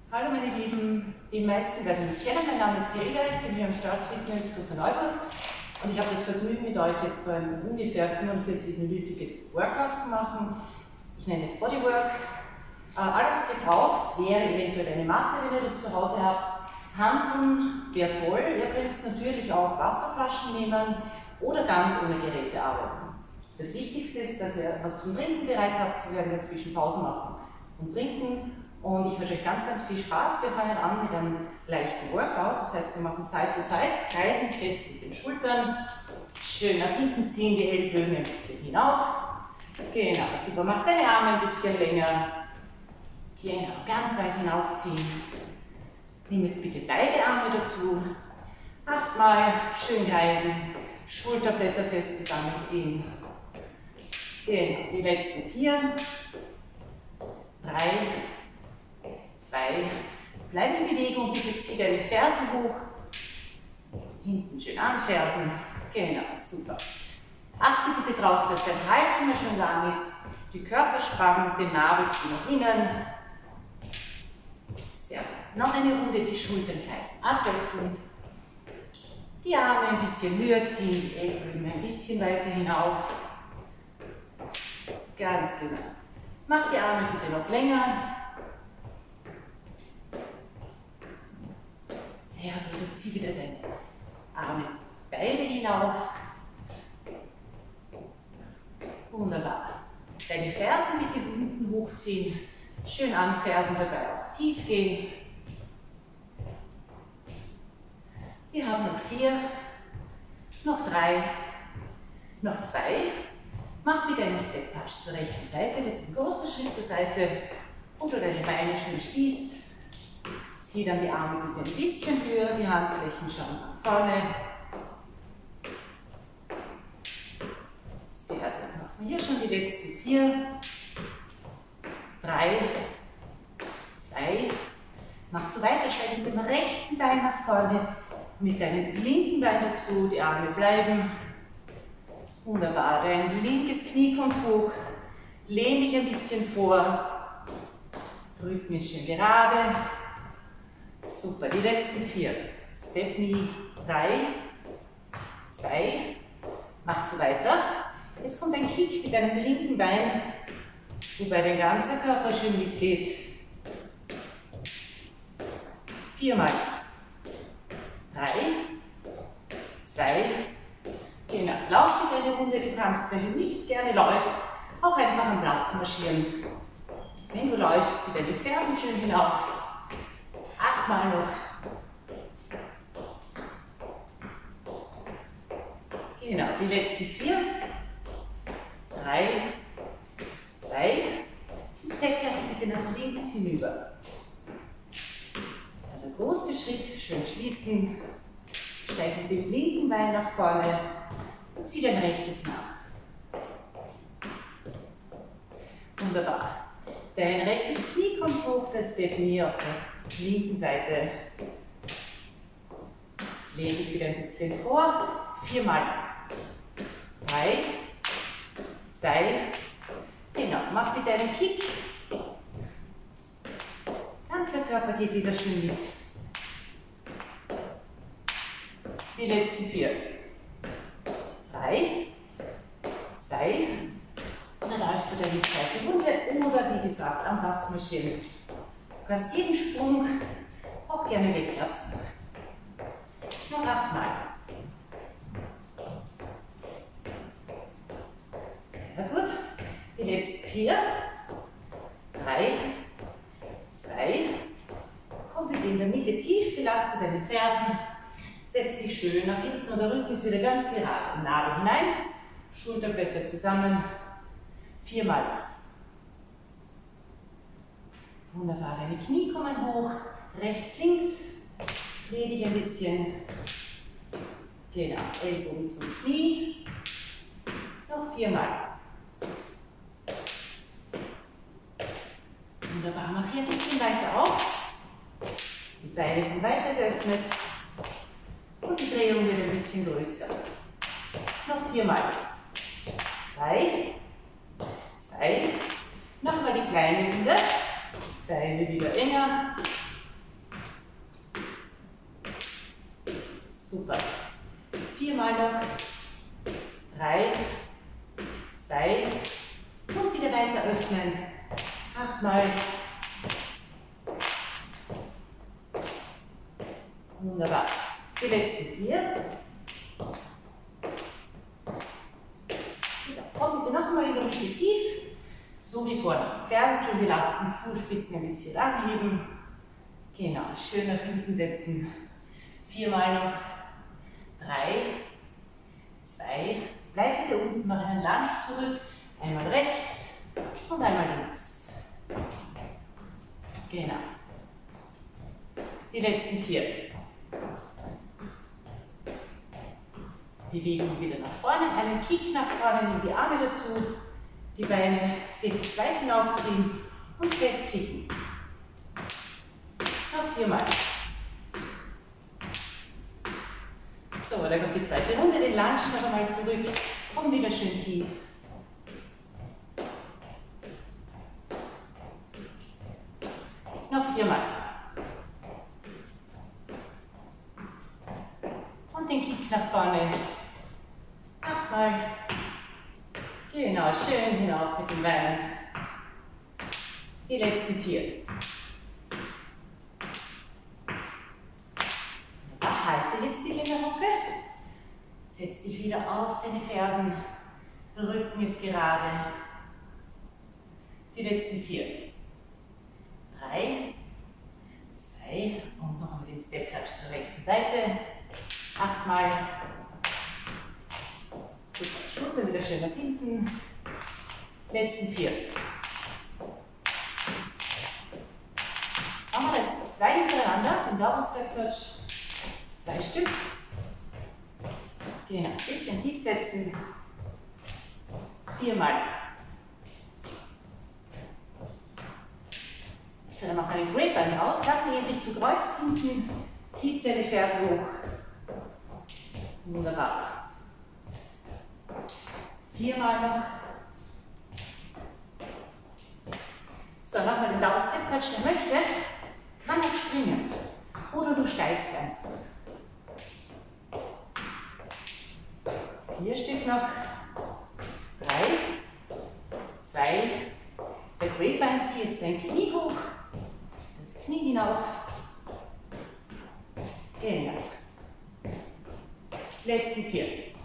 Hallo meine Lieben, die meisten werden mich kennen, mein Name ist Gerida, ich bin hier im Strauß Fitness Klosterneuburg und ich habe das Vergnügen mit euch jetzt so ein ungefähr 45-minütiges Workout zu machen. Ich nenne es Bodywork. Alles was ihr braucht, wäre eventuell eine Matte, wenn ihr das zu Hause habt. Hanteln wäre toll, ihr könnt natürlich auch Wasserflaschen nehmen oder ganz ohne Geräte arbeiten. Das Wichtigste ist, dass ihr was zum Trinken bereit habt, wir werden jetzt zwischen Pausen machen und trinken. Und ich wünsche euch ganz, ganz viel Spaß. Wir fangen an mit einem leichten Workout. Das heißt, wir machen Side to Side, kreisen fest mit den Schultern, schön nach hinten ziehen, die Ellbogen ein bisschen hinauf. Genau, super. Macht deine Arme ein bisschen länger. Genau, ganz weit hinaufziehen. Nimm jetzt bitte beide Arme dazu. 8-mal schön kreisen, Schulterblätter fest zusammenziehen. Genau, die letzten 4, 3, 2, bleib in Bewegung, bitte zieh deine Fersen hoch, hinten schön anfersen, genau, super. Achte bitte darauf, dass dein Hals immer schön lang ist, die Körperspannung, den Nabel zieh nach innen. Sehr gut. Noch eine Runde, die Schultern kreisen, abwechselnd. Die Arme ein bisschen höher ziehen, die Ellbogen ein bisschen weiter hinauf. Ganz genau. Mach die Arme bitte noch länger. Sehr gut, und zieh wieder deine Arme beide hinauf. Wunderbar. Deine Fersen bitte unten hochziehen, schön anfersen, dabei auch tief gehen. Wir haben noch 4, noch 3, noch 2. Mach bitte einen Step Touch zur rechten Seite, das ist ein großer Schritt zur Seite, wo du deine Beine schön schließt. Zieh dann die Arme bitte ein bisschen höher, die Handflächen schauen nach vorne. Sehr gut. Machen wir hier schon die letzten 4, 3, 2. Machst du weiter, steig mit dem rechten Bein nach vorne, mit deinem linken Bein dazu, die Arme bleiben. Wunderbar. Dein linkes Knie kommt hoch, lehn dich ein bisschen vor, Rücken ist schön gerade. Super, die letzten 4. Step Knee, 3, 2, machst du weiter. Jetzt kommt ein Kick mit deinem linken Bein, wobei dein ganzer Körper schön mitgeht. 4-mal. 3, 2, genau. Lauf mit eine Runde, du kannst, wenn du nicht gerne läufst, auch einfach am Platz marschieren. Wenn du läufst, zieh deine Fersen schön hinauf. 8-mal noch. Genau, die letzten 4, 3, 2. Und step das bitte nach links hinüber. Dann der große Schritt, schön schließen. Steig mit dem linken Bein nach vorne und zieh dein rechtes nach. Wunderbar. Dein rechtes Knie kommt hoch, das Step Knee auf der linken Seite. Lehn dich wieder ein bisschen vor. 4-mal. 3, 2, genau. Mach bitte einen Kick. Ganzer Körper geht wieder schön mit. Die letzten 4. 3, 2, und dann läufst du deine zweite Runde oder wie gesagt am Platz marschieren. Du kannst jeden Sprung auch gerne weglassen. Noch 8-mal. Sehr gut. Die letzten 4, 3, 2. Komm bitte in der Mitte tief, belaste deine Fersen. Setz dich schön nach hinten und der Rücken ist wieder ganz gerade. Nabel hinein, Schulterblätter zusammen. 4-mal. Wunderbar, deine Knie kommen hoch, rechts, links, dreh dich ein bisschen, genau, Ellbogen zum Knie, noch 4-mal. Wunderbar, mach hier ein bisschen weiter auf, die Beine sind weiter geöffnet und die Drehung wird ein bisschen größer. Noch 4-mal. 3, 2, nochmal die kleine Runde. Beine wieder enger, Super. 4 Mal noch. 3, 2 und wieder weiter öffnen. 8 Mal. Wunderbar. Die letzten 4. Komm bitte noch einmal in der Mitte tief. So wie vorne. Fersen schön belasten, Fußspitzen ein bisschen anheben. Genau, schön nach hinten setzen. 4 Mal noch. 3, 2, bleib bitte unten, mach einen Lunge zurück. Einmal rechts und einmal links. Genau. Die letzten 4. Bewegung wieder nach vorne, einen Kick nach vorne, nimm die Arme dazu, die Beine wirklich weit hinaufziehen und festkicken. Noch 4 Mal. So, dann kommt die zweite Runde, den Lunge noch einmal zurück, komm wieder schön tief. Noch 4 Mal. Und den Kick nach vorne. 8 Mal. Genau, schön hinauf mit den Beinen. Die letzten 4. Halte jetzt bitte in der Hocke. Setz dich wieder auf deine Fersen. Der Rücken ist gerade. Die letzten 4. 3, 2 und noch einmal den Step Touch zur rechten Seite. 8 Mal. Super, Schulter wieder schön nach hinten. Letzten 4. Machen wir jetzt 2 hintereinander, den Double Step Touch. 2 Stück. Genau, ein bisschen tief setzen. 4 Mal. So, dann machen wir den Grapevine raus. Ganz ähnlich, du kreuzst hinten, ziehst deine Ferse hoch. Wunderbar. 4 Mal noch. So, machen wir den Double Step Touch. Wer möchte, kann auch springen. Oder du steigst einfach. 4 Stück noch. 3, 2, der Grapevine, zieh jetzt dein Knie hoch, das Knie hinauf. Genau. Letzten 4.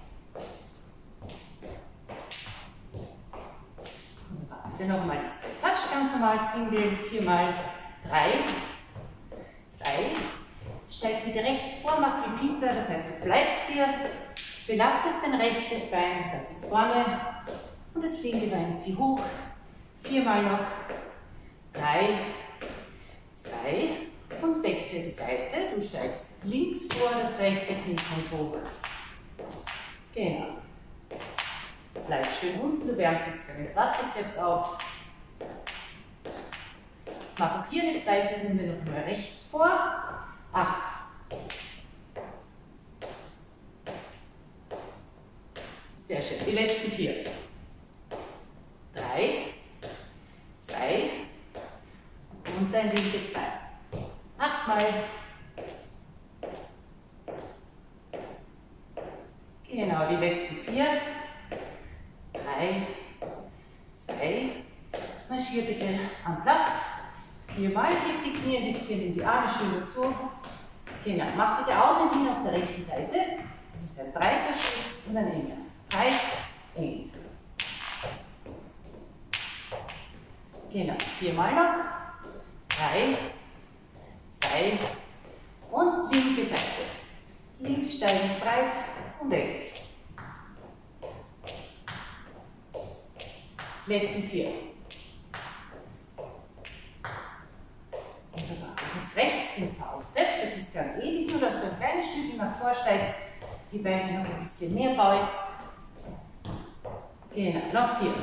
Wunderbar. Dann nochmal den Step Touch, ganz normal Single, 4 Mal. 3, 2, steig bitte rechts vor, mach Repeater, das heißt, du bleibst hier. Belastest dein rechtes Bein, das ist vorne, und das linke Bein zieh hoch. 4 Mal noch. 3, 2 und wechsle die Seite. Du steigst links vor, das rechte Knie kommt hoch. Genau. Bleib schön unten, du wärmst jetzt deinen Quadrizeps auf. Mach auch hier eine zweite Runde noch mal rechts vor. 8. Sehr schön. Die letzten 4. 3, 2 und dein linkes Bein. 8 Mal. Genau, die letzten 4. 3, 2. Marschier bitte am Platz. 4 Mal. Heb die Knie ein bisschen in die Arme schön dazu. Genau, mach bitte auch den Hin auf der rechten Seite. Das ist ein breiter Schritt und ein enger. Breit, eng. Genau, 4 Mal noch. 3, 2 und linke Seite. Links steigen, breit und eng. Letzten 4. Wunderbar. Jetzt rechts den V-Step. Das ist ganz ähnlich, nur dass du ein kleines Stückchen nach vorsteigst, die Beine noch ein bisschen mehr beugst. Genau, noch 4.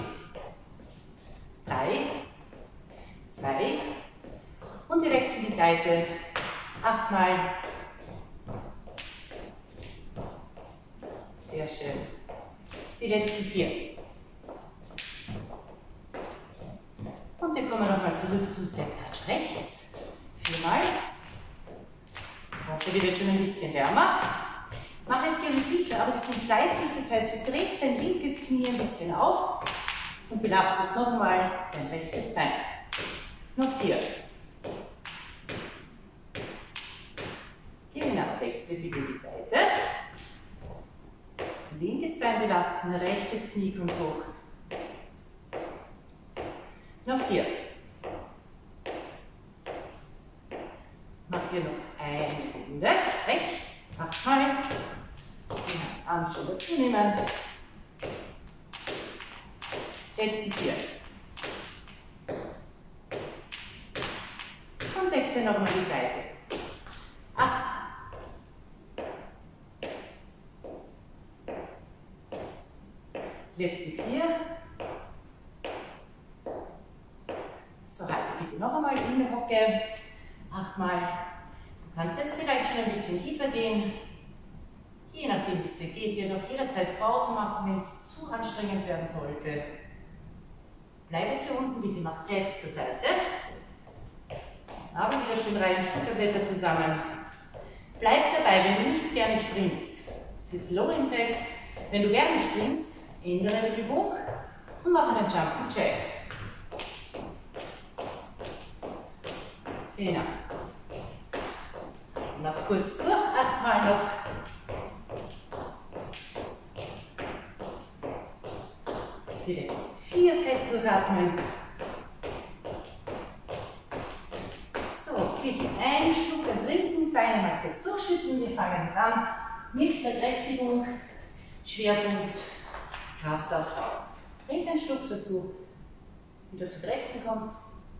3, 2 und wir wechseln die Seite. 8 Mal. Sehr schön. Die letzten 4. Und wir kommen nochmal zurück zum Step Touch rechts. 4 Mal. Ich hoffe, die wird schon ein bisschen wärmer. Mach jetzt hier Repeater, aber die sind seitlich, das heißt, du drehst dein linkes Knie ein bisschen auf und belastest nochmal dein rechtes Bein. Noch 4. Genau, wechsle bitte die Seite. Linkes Bein belasten, rechtes Knie kommt hoch. Noch 4. Mach hier noch eine Runde. Rechts, 8 Mal. Arm schon dazu nehmen. Jetzt die 4. Und wechsle nochmal die Seite. 8. Letzte 4. So, halte bitte noch einmal in der Hocke. 8 Mal. Du kannst jetzt vielleicht schon ein bisschen tiefer gehen. Je nachdem, wie es dir geht, ihr noch jederzeit Pausen machen, wenn es zu anstrengend werden sollte. Bleib jetzt hier unten, bitte mach Tabs zur Seite. Aber wieder schön rein, Schulterblätter zusammen. Bleib dabei, wenn du nicht gerne springst. Es ist Low Impact. Wenn du gerne springst, ändere die Übung und mach einen Jumping Jack. Genau. Noch kurz durch, 8 Mal noch. Die letzten 4 fest durchatmen. So, bitte einen Schluck trinken, Beine mal fest durchschütteln. Wir fangen jetzt an mit der Kräftigung. Schwerpunkt Kraftausdauer. Trink einen Schluck, dass du wieder zu Kräften kommst.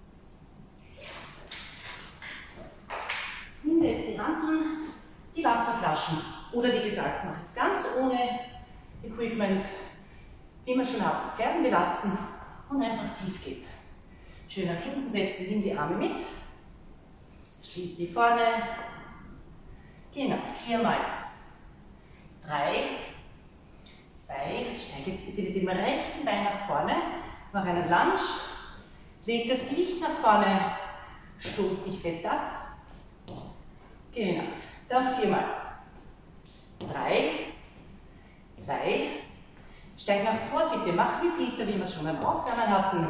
Nimm dir jetzt die Hanteln, die Wasserflaschen. Oder wie gesagt, mach es ganz ohne Equipment, wie wir schon haben. Fersen belasten und einfach tief gehen. Schön nach hinten setzen, nimm die Arme mit. Schließ sie vorne. Genau, 4 Mal. 3, 2, steig jetzt bitte mit dem rechten Bein nach vorne. Mach einen Lunge. Leg das Gewicht nach vorne. Stoß dich fest ab. Genau, dann 4 Mal. 3, 2, steig nach vor bitte, mach Repeater, wie wir schon beim Aufwärmen hatten.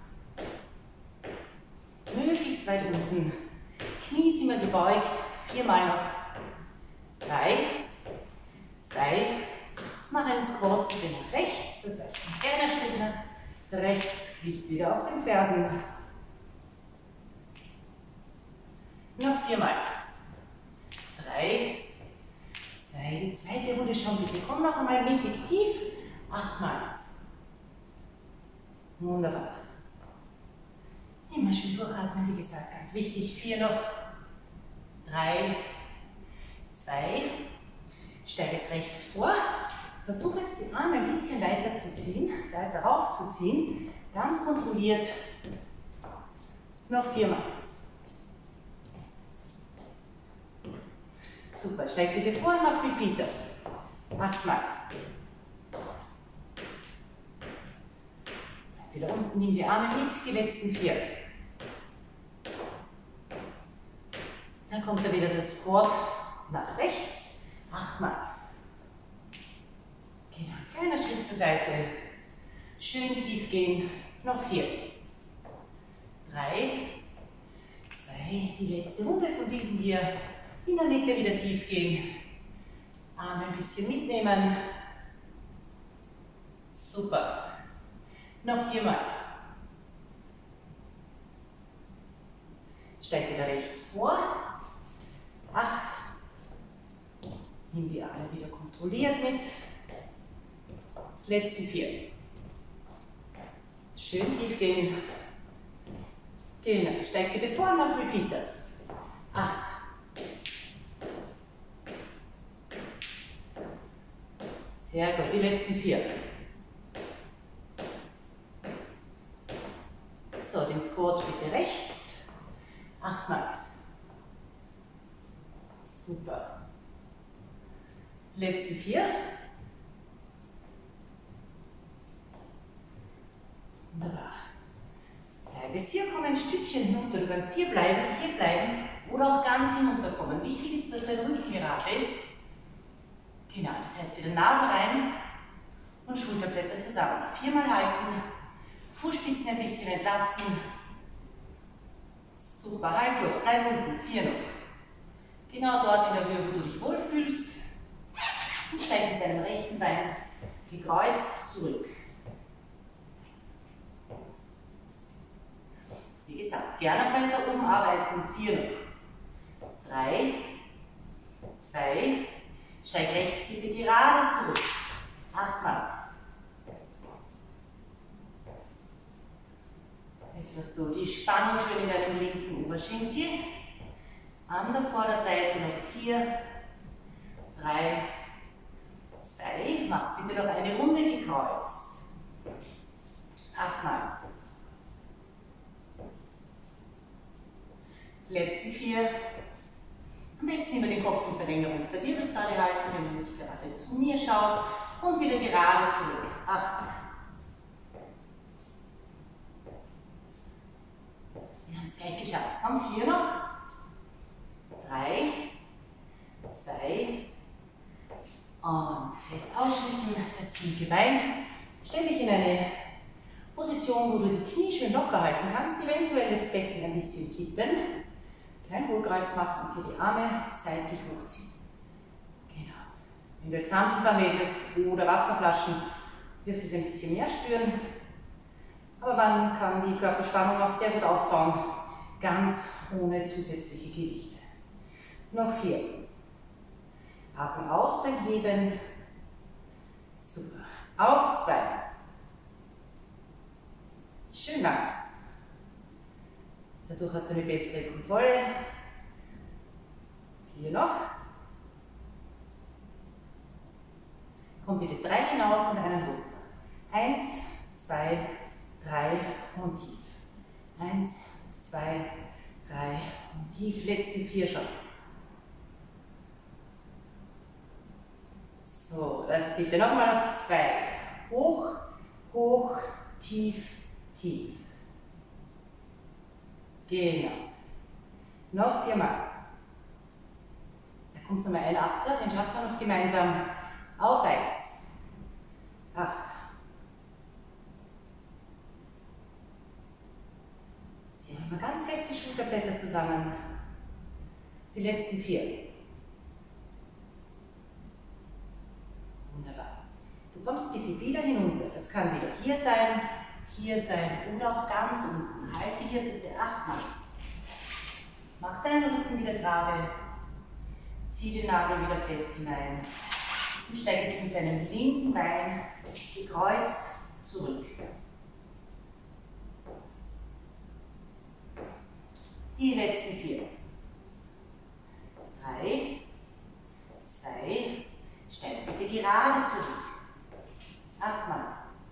Möglichst weit unten. Knie sind immer gebeugt. 4 Mal noch. 3, 2, mach einen Squat bitte nach rechts, das heißt ein kleiner Schritt nach rechts, Gewicht wieder auf den Fersen. Noch 4 Mal. 3, 2, die zweite Runde schon bitte. Komm noch einmal mittig tief. 8 Mal. Wunderbar. Immer schön durchatmen, wie gesagt, ganz wichtig. 4 noch. 3, 2, steig jetzt rechts vor. Versuch jetzt die Arme ein bisschen weiter zu ziehen, weiter raufzuziehen. Ganz kontrolliert. Noch 4 Mal. Super, steig bitte vor, mach Repeater. 8 Mal. Bleib wieder unten, nimm die Arme mit, die letzten 4. Dann kommt da wieder der Squat nach rechts. 8 Mal. Genau, kleiner Schritt zur Seite. Schön tief gehen. Noch 4. 3, 2, die letzte Runde von diesen hier. In der Mitte wieder tief gehen. Arme ein bisschen mitnehmen. Super. Noch 4 Mal. Steig wieder rechts vor. 8. Nimm die Arme wieder kontrolliert mit. Letzte 4. Schön tief gehen. Genau. Steig bitte vor, noch Repeater. 8. Sehr gut, die letzten 4. So, den Squat bitte rechts. 8 Mal. Super. Letzten 4. Wunderbar. Bleib jetzt hier, komm ein Stückchen hinunter. Du kannst hier bleiben oder auch ganz hinunterkommen. Wichtig ist, dass dein Rücken gerade ist. Genau, das heißt wieder Nabel rein und Schulterblätter zusammen. 4-mal halten, Fußspitzen ein bisschen entlasten. Super, halt durch, bleib unten, 4 noch. Genau dort in der Höhe, wo du dich wohlfühlst. Und steig mit deinem rechten Bein gekreuzt zurück. Wie gesagt, gerne weiter oben arbeiten. 4 noch. 3, 2, steig rechts bitte gerade zurück. 8-mal. Jetzt hast du die Spannung schön in deinem linken Oberschenkel. An der Vorderseite noch 4, 3, 2. Mach bitte noch eine Runde gekreuzt. 8-mal. Die letzten 4. Am besten immer den Kopf in Verlängerung der Wirbelsäule halten, wenn du nicht gerade zu mir schaust. Und wieder gerade zurück. 8. Wir haben es gleich geschafft. Komm, 4 noch. 3, 2 und fest ausschütteln, das linke Bein. Stell dich in eine Position, wo du die Knie schön locker halten kannst, eventuell das Becken ein bisschen kippen. Kein Hohlkreuz machen und hier die Arme seitlich hochziehen. Genau. Wenn du jetzt Hanteln verwendest oder Wasserflaschen, wirst du es ein bisschen mehr spüren. Aber man kann die Körperspannung auch sehr gut aufbauen, ganz ohne zusätzliche Gewichte. Noch 4. Atmen aus beim Heben. Super. Auf 2. Schön langsam. Dadurch hast du eine bessere Kontrolle. 4 noch. Komm bitte 3 hinauf und einen runter. 1, 2, 3 und tief. 1, 2, 3 und tief. Letzte 4 schon. So, das bitte nochmal auf 2. Hoch, hoch, tief, tief. Genau. Noch 4-mal. Da kommt nochmal ein Achter, den schaffen wir noch gemeinsam. Auf 1. 8. Ziehen wir mal ganz fest die Schulterblätter zusammen. Die letzten 4. Wunderbar. Du kommst bitte wieder hinunter. Das kann wieder hier sein oder auch ganz unten. Halte hier bitte 8-mal. Mach deinen Rücken wieder gerade. Zieh den Nabel wieder fest hinein. Und steig jetzt mit deinem linken Bein gekreuzt zurück. Die letzten 4. 3, 2, steig bitte gerade zurück. 8-mal.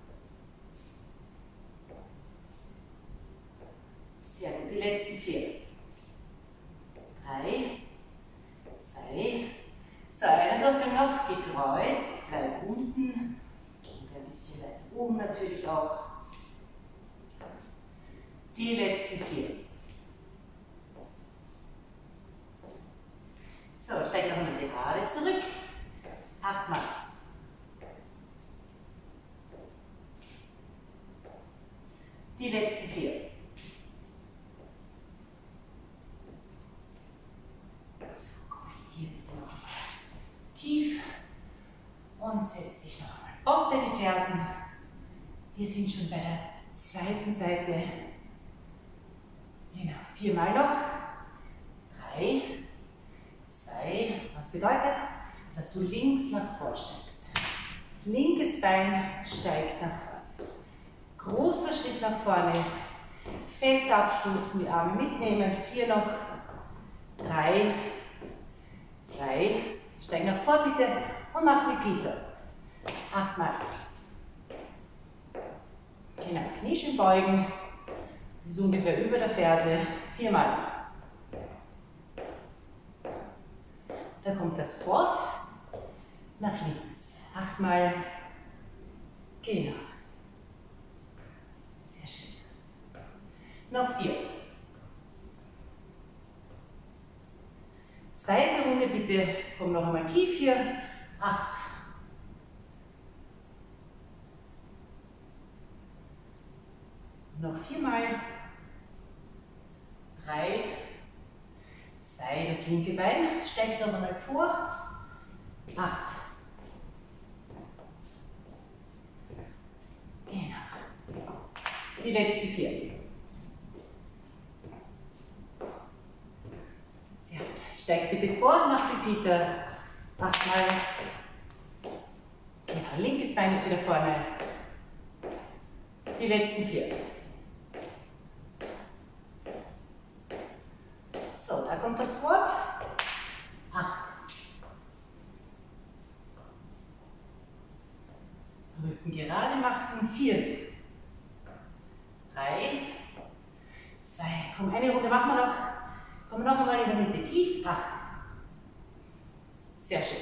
Sehr gut, die letzten 4. 3, 2, so, einen Durchgang noch, gekreuzt, bleib unten und ein bisschen weiter oben natürlich auch. Die letzten 4. So, steig noch einmal gerade zurück. 8-mal. Die letzten 4. So, komm jetzt hier bitte nochmal tief und setz dich nochmal auf deine Fersen. Wir sind schon bei der zweiten Seite. Genau, 4-mal noch. 3, 2, was bedeutet, dass du links nach vor steigst. Linkes Bein steigt nach vorne. Großer Schritt nach vorne. Fest abstoßen, die Arme mitnehmen. 4 noch. 3, 2, steig nach vor bitte und mach Repeater. 8-mal. Genau, Knie schön beugen. Das ist ungefähr über der Ferse. 4-mal. Da kommt das Squat nach links. 8-mal. Genau. Sehr schön. Noch 4. Zweite Runde bitte. Komm noch einmal tief hier. 8. Noch 4 Mal. 3, 2, das linke Bein steigt noch einmal vor. 8. Genau. Die letzten 4. Sehr gut. Steigt bitte vor, mach Repeater. 8 Mal. Genau, linkes Bein ist wieder vorne. Die letzten 4. So, da kommt das Squat. 8. Rücken gerade machen. 4. 3. 2. Komm, eine Runde machen wir noch. Komm noch einmal in der Mitte tief. 8. Sehr schön.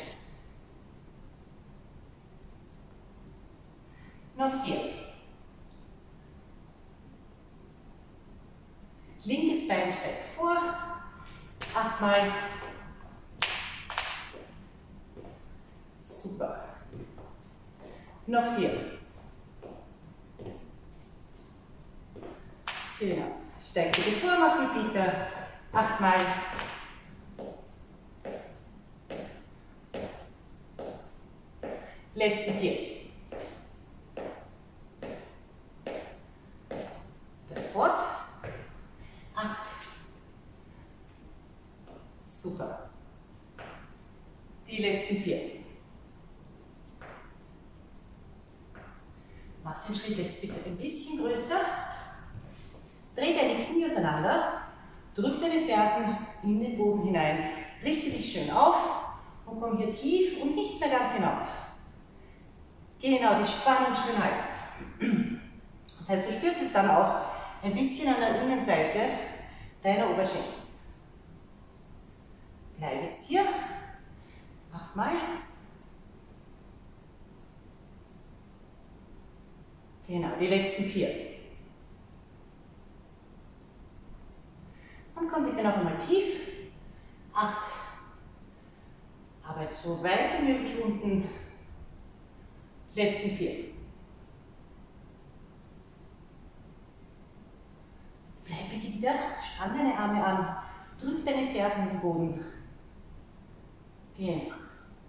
Noch 4. Linkes Bein steigt vor. 8 Mal. Super. Noch 4. Genau. Steigt bitte vor, mach Repeater. 8 Mal. Letzten 4. Das Squat. 8. Super. Die letzten 4. Mach den Schritt jetzt bitte ein bisschen größer. Dreh deine Knie auseinander. Drück deine Fersen in den Boden hinein. Richte dich schön auf und komm hier tief und nicht mehr ganz hinauf. Genau, die Spannung schön halten. Das heißt, du spürst jetzt dann auch ein bisschen an der Innenseite deiner Oberschenkel. Bleib jetzt hier. 8 Mal. Genau, die letzten 4. Und komm bitte noch einmal tief. 8. Arbeit so weit wie möglich unten. Letzten 4. Bleib bitte wieder, spann deine Arme an, drück deine Fersen in den Boden. Genau.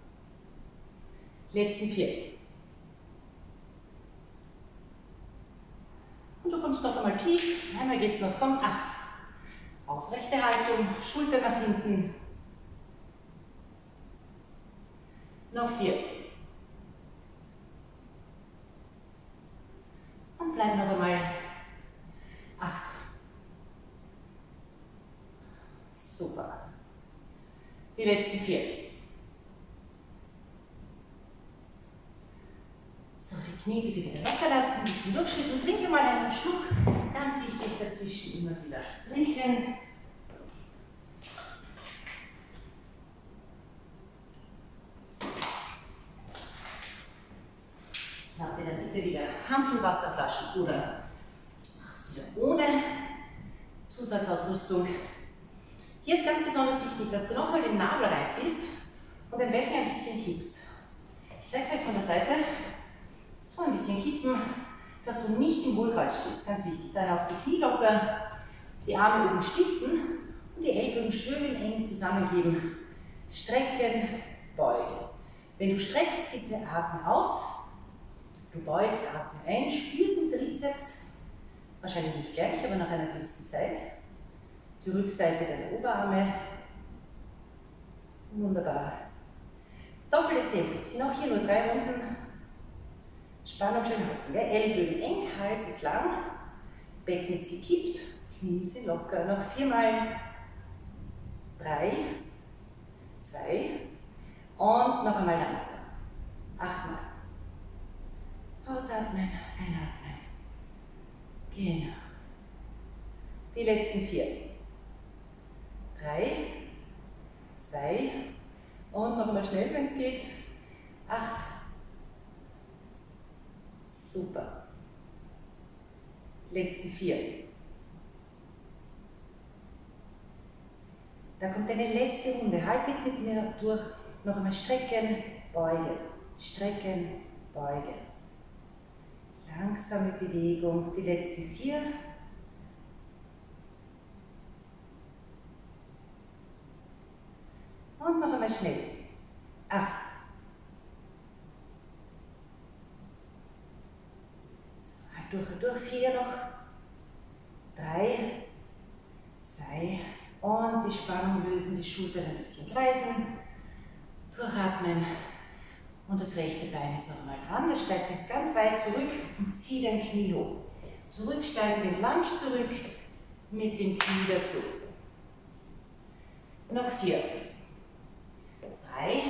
Letzten 4. Und du kommst noch einmal tief. Einmal geht es noch, komm, 8. Aufrechte Haltung, Schulter nach hinten. Noch 4. Und bleib noch einmal. 8. Super. Die letzten 4. So, die Knie bitte wieder locker lassen, ein bisschen durchschütteln. Trinke mal einen Schluck. Ganz wichtig dazwischen immer wieder trinken. Schnapp dir dann bitte wieder Hantelwasserflaschen oder mach's wieder ohne Zusatzausrüstung. Hier ist ganz besonders wichtig, dass du nochmal den Nabel reinziehst und den Becken ein bisschen kippst. Ich zeige es euch von der Seite. So ein bisschen kippen, dass du nicht im Hohlkreuz stehst. Ganz wichtig. Dann auf die Knie locker, die Arme oben schließen und die Ellbogen schön eng zusammengeben. Strecken, beugen. Wenn du streckst, bitte atme aus. Du beugst, atme ein, spürst im Trizeps, wahrscheinlich nicht gleich, aber nach einer gewissen Zeit. Die Rückseite deiner Oberarme. Wunderbar. Doppeltes Tempo. Sind auch hier nur 3 Runden. Spannung schön halten. Ellbogen eng, Hals ist lang, Becken ist gekippt, Knie sind locker. Noch 4 Mal. 3, 2 und noch einmal langsam. 8 Mal. Ausatmen, einatmen. Genau. Die letzten 4. 3, 2 und noch einmal schnell, wenn es geht. 8. Super. Letzten 4. Da kommt eine letzte Runde. Halt mit mir durch. Noch einmal strecken, beugen, strecken, beugen. Langsame Bewegung, die letzten 4. Und noch einmal schnell. 8. So, halt durch, 4 noch. 3, 2 und die Spannung lösen, die Schultern ein bisschen kreisen. Durchatmen. Und das rechte Bein ist noch einmal dran. Das steigt jetzt ganz weit zurück und zieht ein Knie hoch. Zurücksteigen, den Lunge zurück, mit dem Knie dazu. Noch 4. 3,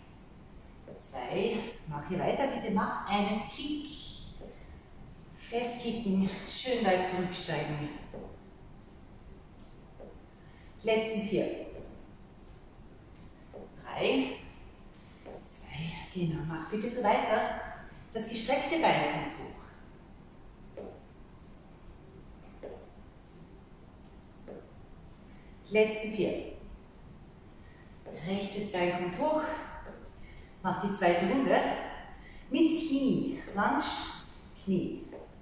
2, mach hier weiter, bitte mach einen Kick. Festkicken, schön weit zurücksteigen. Letzten 4. 3, 2, genau, mach bitte so weiter. Das gestreckte Bein kommt hoch. Letzten 4. Rechtes Bein kommt hoch. Mach die zweite Runde. Mit Knie. Lunge, Knie.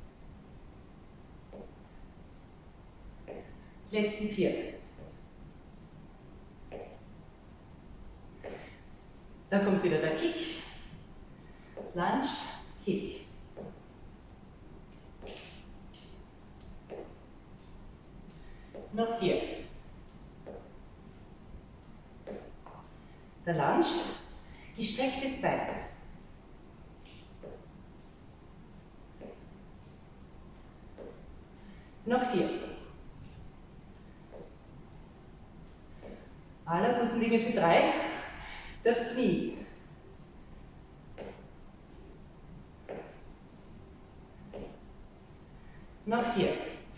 Letzten 4. Da kommt wieder der Kick. Lunge, Kick. Noch 4. Der Lunge, gestrecktes Bein. Noch 4. Aller guten Dinge sind 3. Das Knie. Noch 4.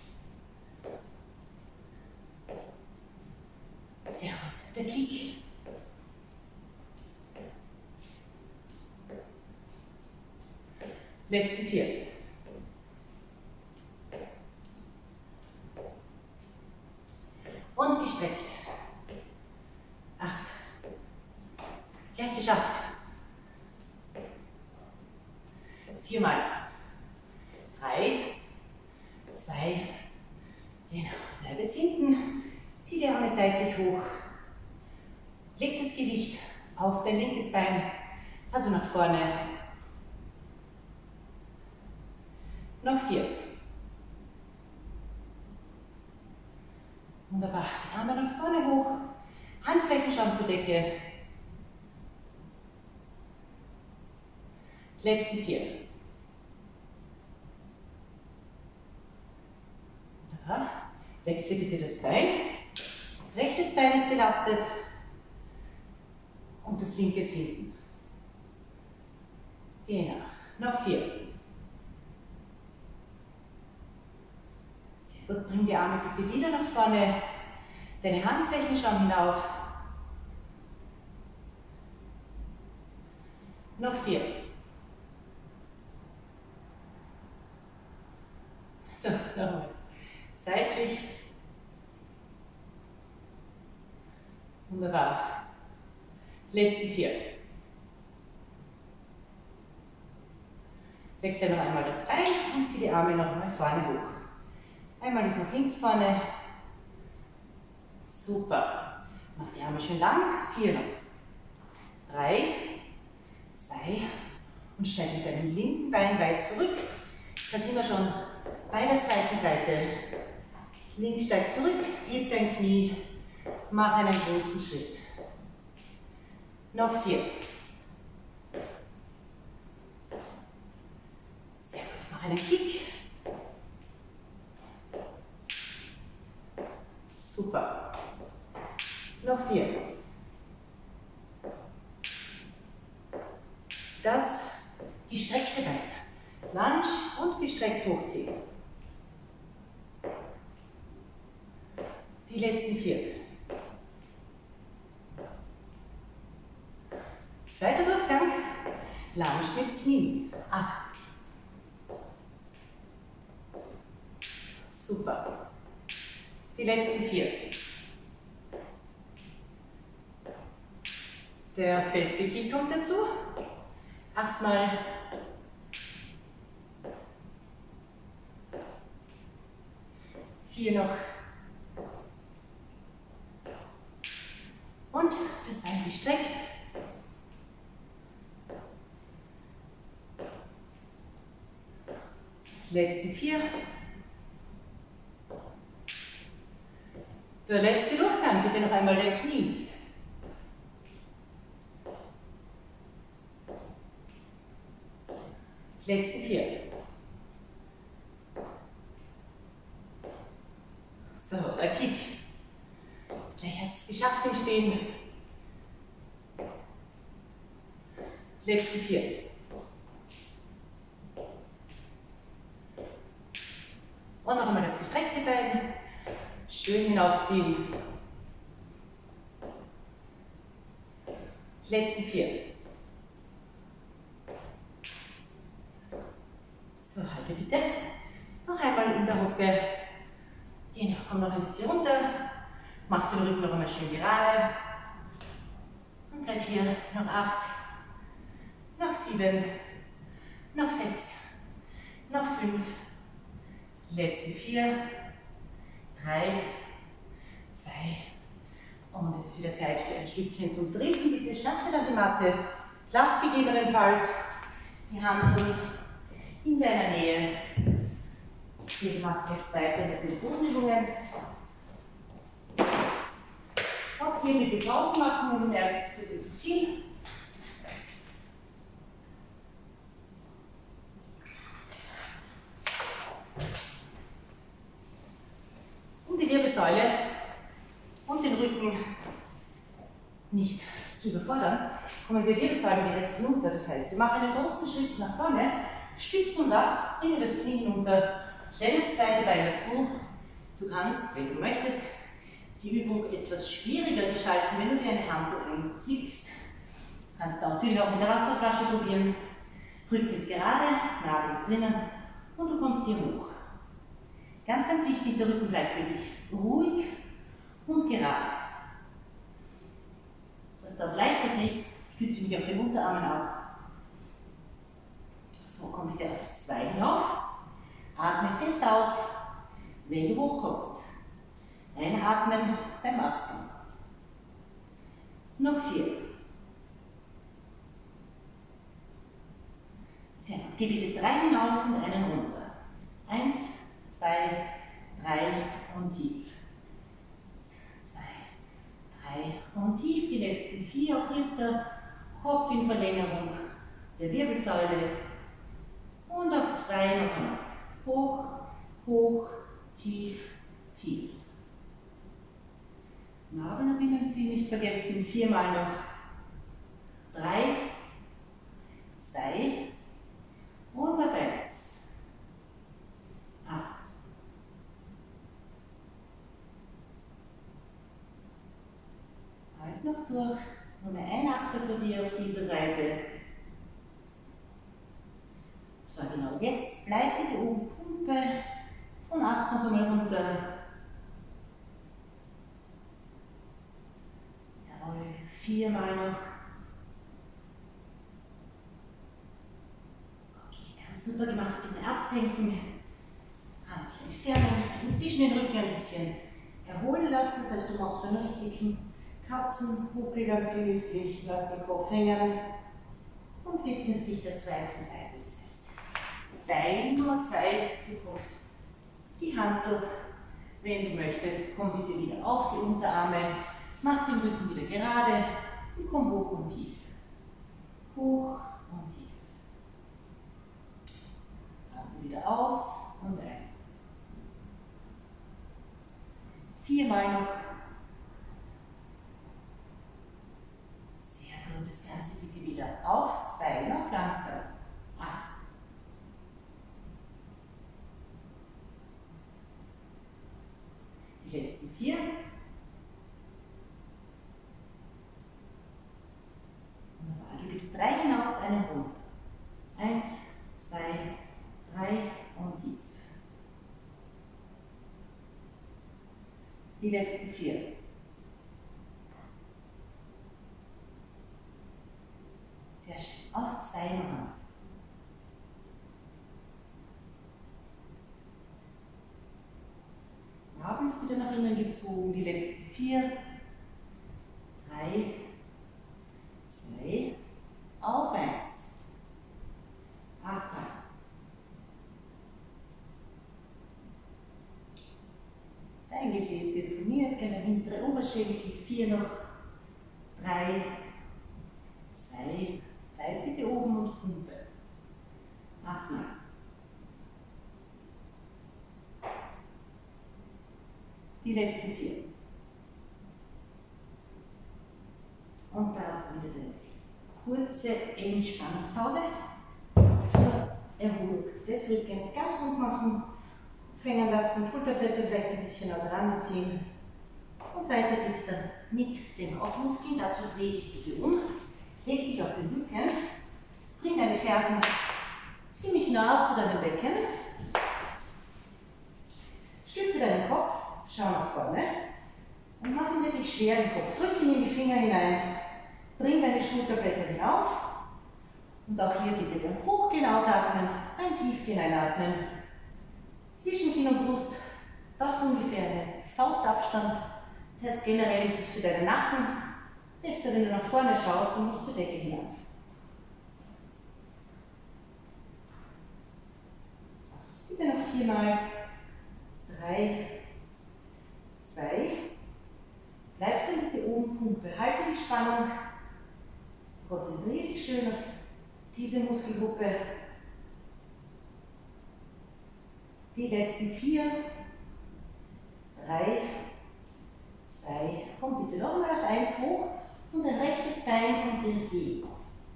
Sehr gut. Der Kick. Letzten 4. Und gestreckt. 8. Gleich geschafft. 4 Mal. 3, 2, genau. Bleib jetzt hinten. Zieh die Arme seitlich hoch. Leg das Gewicht auf dein linkes Bein, also nach vorne. Noch 4. Wunderbar. Die Arme nach vorne hoch. Handflächen schauen zur Decke. Letzten 4. Wunderbar. Wechsle bitte das Bein. Rechtes Bein ist belastet. Und das linke ist hinten. Genau. Noch 4. Gut, bring die Arme bitte wieder nach vorne. Deine Handflächen schauen hinauf. Noch 4. So, nochmal. Seitlich. Wunderbar. Letzten 4. Wechsle noch einmal das Bein und zieh die Arme noch einmal vorne hoch. Einmal ist noch links vorne. Super. Mach die Arme schön lang. 4 noch. 3, 2 und steig mit deinem linken Bein weit zurück. Da sind wir schon bei der zweiten Seite. Links steigt zurück, heb dein Knie, mach einen großen Schritt. Noch 4. Sehr gut. Mach einen Kick. Super. Noch 4. Das gestreckte Bein. Lunge und gestreckt hochziehen. Die letzten 4. Zweiter Durchgang. Lunge mit Knie. 8. Super. Die letzten 4. Der feste Kick kommt dazu. 8 Mal. Vier noch. Und das Bein gestreckt. Letzten 4. Der letzte Durchgang, bitte noch einmal der Knie. Letzten 4. So, ein Kick. Gleich hast du es geschafft im Stehen. Letzten 4. Und noch einmal das gestreckte Bein. Schön hinaufziehen. Letzten 4. So, halte bitte. Noch einmal in der Hocke. Genau, komm noch ein bisschen runter. Mach den Rücken noch einmal schön gerade. Und bleib hier. Noch 8. Noch 7. Noch 6. Noch 5. Letzten 4. 3, 2 und es ist wieder Zeit für ein Stückchen zum Dritten. Bitte schnapp dir dann die Matte, lass gegebenenfalls die Handeln in deiner Nähe. Wir machen jetzt weiter mit den Bodenübungen. Auch hier bitte Pause machen, wenn du merkst, es wird zu viel. Die Wirbelsäule und den Rücken nicht zu überfordern, kommen wir wirbelsäulengerecht hinunter. Das heißt, wir machen einen großen Schritt nach vorne, stützen uns ab, bringen das Knie hinunter, stellen das zweite Bein dazu. Du kannst, wenn du möchtest, die Übung etwas schwieriger gestalten, wenn du dir eine Handel anziehst. Du kannst natürlich auch mit der Wasserflasche probieren. Rücken ist gerade, Nabel ist drinnen und du kommst hier hoch. Ganz, ganz wichtig, der Rücken bleibt wirklich ruhig und gerade. Dass das leichter fällt, stütze mich auf den Unterarmen ab. So, komm wieder auf 2 hinauf. Atme fest aus, wenn du hochkommst. Einatmen beim Absinken. Noch 4. Sehr gut. Geh bitte 3 hinauf und einen runter. 1, 2, 3 und tief. 2, 3 und tief. Die letzten 4. Auch hier ist der Kopf in Verlängerung der Wirbelsäule. Und auf 2 noch einmal. Hoch, hoch, tief, tief. Nabel nach innen ziehen, nicht vergessen. 4 Mal noch. 3, 2 und auf 1. 8. Halt noch durch. Nur ein Achter für dich auf dieser Seite. Zwar genau jetzt. Bleib bitte oben, Pumpe. Von 8 noch einmal runter. Jawohl. 4 Mal noch. Okay, ganz super gemacht. Bitte absenken. Handchen entfernen. Inzwischen den Rücken ein bisschen erholen lassen. Das heißt, du machst so einen richtigen Katzenbuckel ganz genüsslich. Lass den Kopf hängen. Und widmest dich der zweiten Seite. Das heißt, Bein Nummer 2 bekommt die Handel. Wenn du möchtest, komm bitte wieder auf die Unterarme. Mach den Rücken wieder gerade und komm hoch und tief. Hoch und tief. Atme wieder aus und ein. 4 Mal noch. Sehr gut, das Ganze bitte wieder auf 2, noch langsam. 8. Die letzten 4. Wunderbar, geh bitte 3 hinauf, einen runter. 1, 2, 3 und tief. Die letzten 4. Beckens wieder nach innen gezogen. Die letzten 4, 3, 2, auf 1. 8 Mal. Dein Gesäß wird trainiert, der hintere Oberschenkel, 4 noch, 3, 2, bleib bitte oben und Pumpe. 8 Mal. Die letzten 4. Und da hast du wieder eine kurze Entspannungspause zur Erholung. Das wird ganz rund machen. Fängen lassen, Schulterblätter vielleicht ein bisschen auseinanderziehen. Und weiter geht es dann mit den Bauchmuskeln. Dazu drehe ich bitte um. Leg dich auf den Rücken. Bring deine Fersen ziemlich nah zu deinem Becken. Stütze deinen Kopf. Schau nach vorne und mach ihn wirklich schwer den Kopf. Drück ihn in die Finger hinein. Bring deine Schulterblätter hinauf. Und auch hier bitte dann hochgehen, ausatmen, ein Tiefgehen einatmen. Zwischen Kinn und Brust passt ungefähr eine Faustabstand. Das heißt, generell ist es für deinen Nacken besser, wenn du nach vorne schaust und nicht zur Decke hinauf. Das bitte noch 4 Mal. 3, 2, bleib dann bitte oben, Pumpe. Halte die Spannung, konzentriere dich schön auf diese Muskelgruppe. Die letzten 4, 3, 2, komm bitte nochmal auf 1 hoch und dein rechtes Bein kommt entgegen.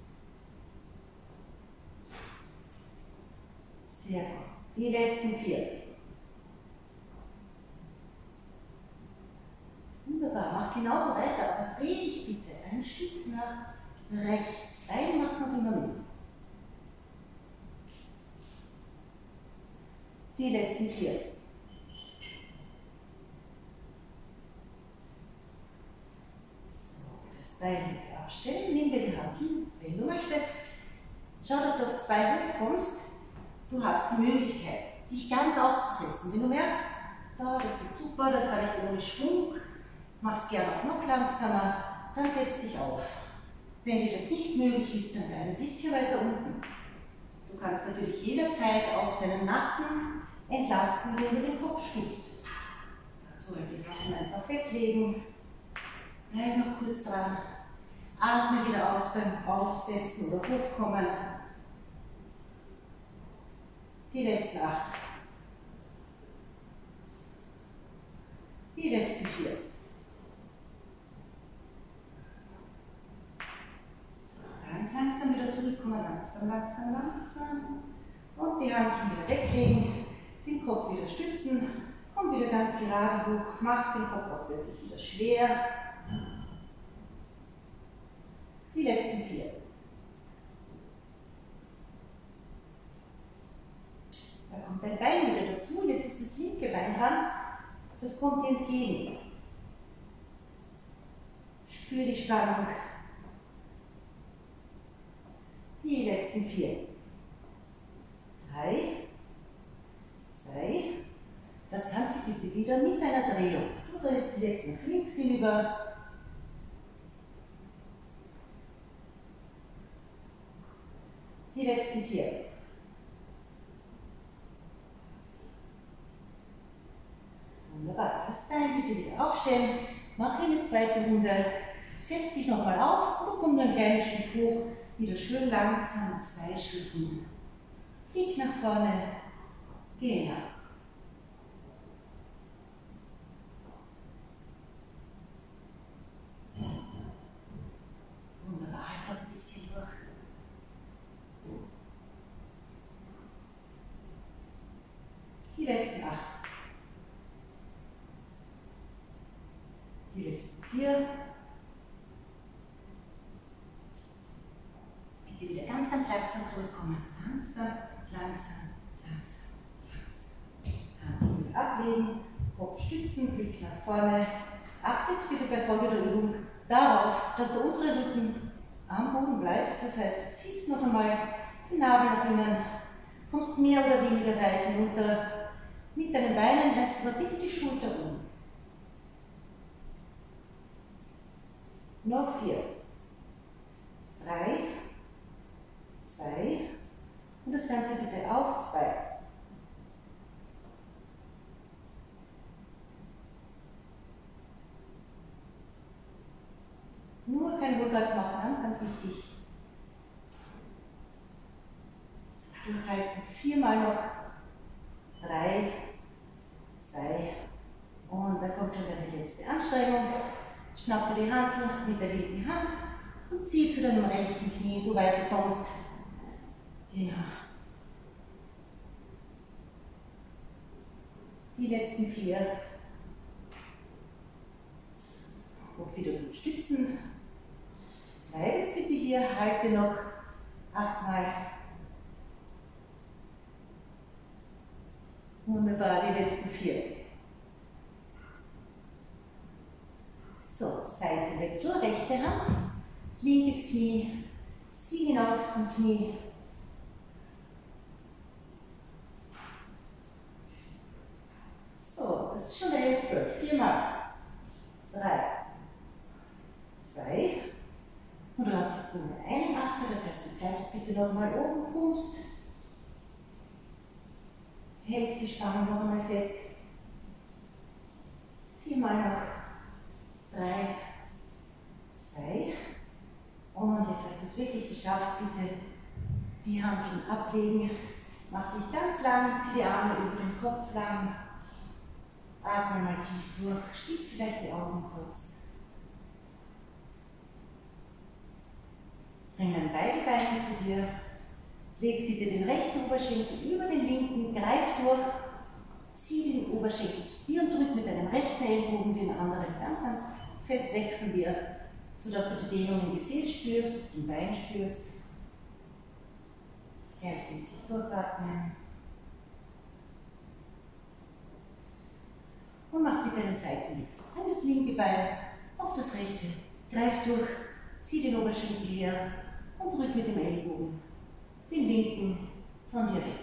Sehr gut. Die letzten 4. Wunderbar, mach genauso weiter, aber dreh dich bitte ein Stück nach rechts. Bein macht noch immer mit. Die letzten 4. So, das Bein bitte abstellen, nimm dir die Hand hin, wenn du möchtest. Schau, dass du auf 2 hochkommst. Du hast die Möglichkeit, dich ganz aufzusetzen. Wenn du merkst, da, das geht super, das kann ich ohne Schwung, mach es gerne auch noch langsamer, dann setz dich auf. Wenn dir das nicht möglich ist, dann bleib ein bisschen weiter unten. Du kannst natürlich jederzeit auch deinen Nacken entlasten, wenn du den Kopf stützt. Dazu halt die Hand einfach weglegen. Bleib noch kurz dran. Atme wieder aus beim Aufsetzen oder Hochkommen. Die letzten 8. Die letzten 4. So, ganz langsam wieder zurückkommen. Langsam, langsam, langsam. Und die Hand wieder weglegen. Den Kopf wieder stützen. Komm wieder ganz gerade hoch. Mach den Kopf auch wirklich wieder schwer. Die letzten 4. Da kommt dein Bein wieder dazu. Jetzt ist das linke Bein dran. Das kommt dir entgegen. Spür die Spannung. Die letzten 4. 3, 2. Das Ganze bitte wieder mit einer Drehung. Du drehst dich jetzt nach links hinüber. Die letzten 4. Wunderbar. Das Bein bitte wieder aufstellen. Mach eine zweite Runde. Setz dich nochmal auf und komm ein kleines Stück hoch. Wieder schön langsam mit 2 Schritten. Blick nach vorne. Genau. Wunderbar. Halt noch ein bisschen durch. Die letzten 8. Die letzten 4. Bitte wieder ganz, ganz langsam zurückkommen. Langsam, langsam, langsam, langsam. Hand wieder ablegen, Kopf stützen, Blick nach vorne. Achte jetzt bitte bei Folge der Übung darauf, dass der untere Rücken am Boden bleibt. Das heißt, du ziehst noch einmal den Nabel nach innen, kommst mehr oder weniger weit hinunter. Mit deinen Beinen lässt du aber bitte die Schulter um. Noch 4, 3, 2 und das Ganze bitte auf 2. Nur kein Rückwärts machen, ganz, ganz wichtig. So, durchhalten. 4 Mal noch. 3, 2 und da kommt schon deine letzte Anstrengung. Schnapp dir die Hantel mit der linken Hand und zieh zu deinem rechten Knie, so weit du kommst. Genau. Die letzten 4. Und wieder stützen. Bleib jetzt bitte hier, halte noch 8 Mal. Wunderbar, die letzten 4. So, Seitenwechsel, rechte Hand, linkes Knie, zieh hinauf zum Knie. So, das ist schon der Hellspread. 4 Mal. 3, 2. Und du hast jetzt nur einen Achter, das heißt, du bleibst bitte nochmal oben, pumpst. Hältst die Spannung noch einmal fest. 4 Mal noch. 3, 2. Und jetzt hast du es wirklich geschafft. Bitte die Hanteln ablegen. Mach dich ganz lang, zieh die Arme über den Kopf lang. Atme mal tief durch. Schließ vielleicht die Augen kurz. Bring dann beide Beine zu dir. Leg bitte den rechten Oberschenkel über den linken, greif durch, zieh den Oberschenkel zu dir und drück mit deinem rechten Ellbogen den anderen ganz, ganz fest weg von dir, sodass du die Dehnung im Gesäß spürst, im Bein spürst. Gleichmäßig durchatmen. Und mach bitte einen Seitenwechsel. An das linke Bein auf das rechte, greif durch, zieh den Oberschenkel her und drück mit dem Ellbogen den linken von dir weg.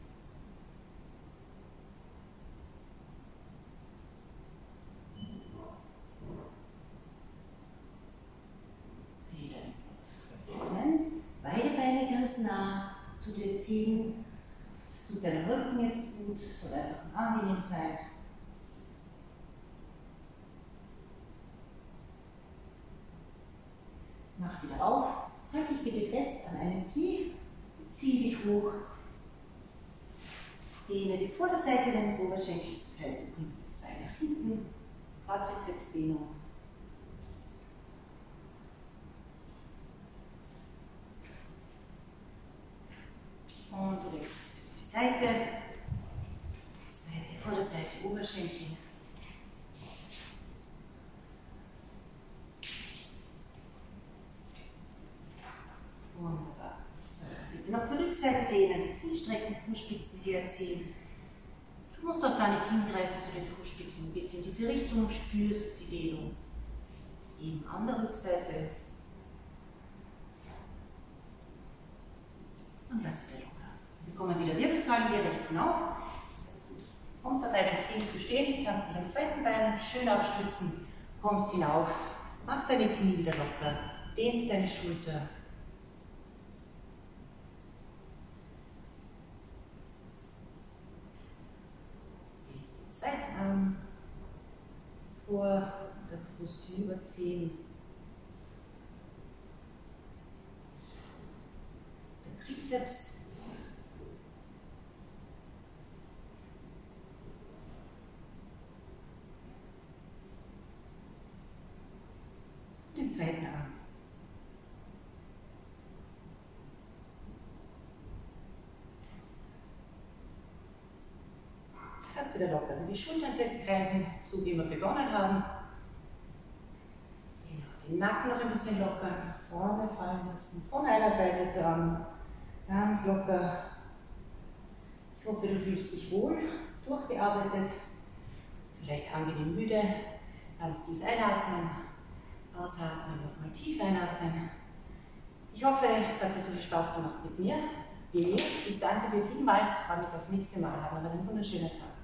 Wieder den Kopf öffnen, beide Beine ganz nah zu dir ziehen. Das tut deinem Rücken jetzt gut, soll einfach angenehm sein. Mach wieder auf, halt dich bitte fest an einem Knie. Zieh dich hoch, dehne die Vorderseite deines Oberschenkels, das heißt, du bringst das Bein nach hinten, Quadrizepsdehnung. Und du wechselst bitte die Seite, zweite Vorderseite, Oberschenkel. Wunderbar. So, bitte noch die Rückseite dehnen, die Kniestrecken, Fußspitzen herziehen. Du musst auch gar nicht hingreifen zu den Fußspitzen, du gehst in diese Richtung, spürst die Dehnung. Eben an der Rückseite. Und lass wieder locker. Wir kommen wieder Wirbelsäule hier recht hinauf. Das heißt, du kommst auf deinem Knie zu stehen, kannst dich am zweiten Bein schön abstützen, kommst hinauf, machst deine Knie wieder locker, dehnst deine Schulter. Zweiten Arm vor der Brust hinüberziehen. Der Trizeps. Und den zweiten Arm. Erst wieder locker. Die Schultern festkreisen, so wie wir begonnen haben. Genau, den Nacken noch ein bisschen lockern, vorne fallen lassen, von einer Seite zur anderen. Ganz locker. Ich hoffe, du fühlst dich wohl, durchgearbeitet, vielleicht angenehm müde. Ganz tief einatmen, ausatmen, nochmal tief einatmen. Ich hoffe, es hat dir so viel Spaß gemacht mit mir. Ich danke dir vielmals, ich freue mich aufs nächste Mal. Haben wir einen wunderschönen Tag.